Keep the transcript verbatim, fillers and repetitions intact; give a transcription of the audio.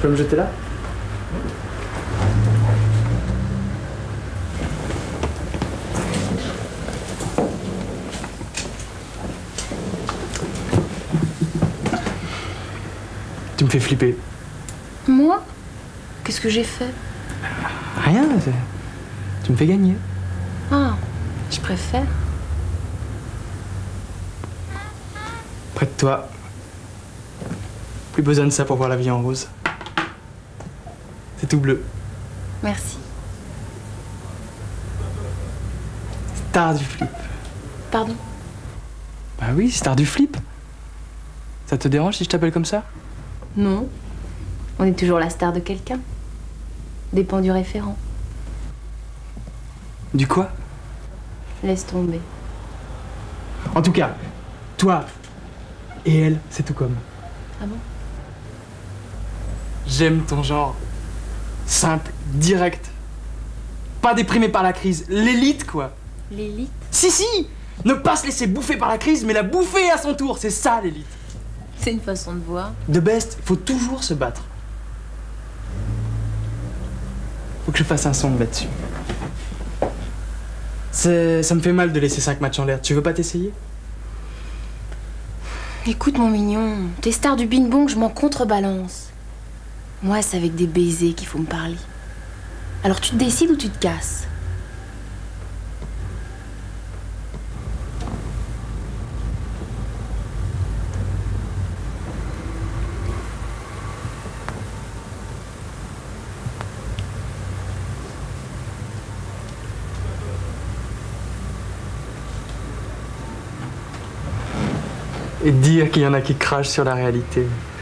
peux me jeter là? Tu me fais flipper. Moi? Qu'est-ce que j'ai fait? Rien, tu me fais gagner. Ah, je préfère. Près de toi. Plus besoin de ça pour voir la vie en rose. C'est tout bleu. Merci. Star du flip. Pardon? Bah oui, star du flip. Ça te dérange si je t'appelle comme ça? Non. On est toujours la star de quelqu'un. Dépend du référent. Du quoi? Laisse tomber. En tout cas, toi et elle, c'est tout comme. Ah bon? J'aime ton genre. Simple, direct. Pas déprimé par la crise. L'élite, quoi. L'élite? Si, si! Ne pas se laisser bouffer par la crise, mais la bouffer à son tour. C'est ça, l'élite. C'est une façon de voir. De best, faut toujours se battre. Faut que je fasse un son là-dessus. C'est... Ça me fait mal de laisser cinq matchs en l'air. Tu veux pas t'essayer? Écoute, mon mignon, t'es star du bing-bong, je m'en contrebalance. Moi, c'est avec des baisers qu'il faut me parler. Alors tu te décides ou tu te casses? Et dire qu'il y en a qui crachent sur la réalité.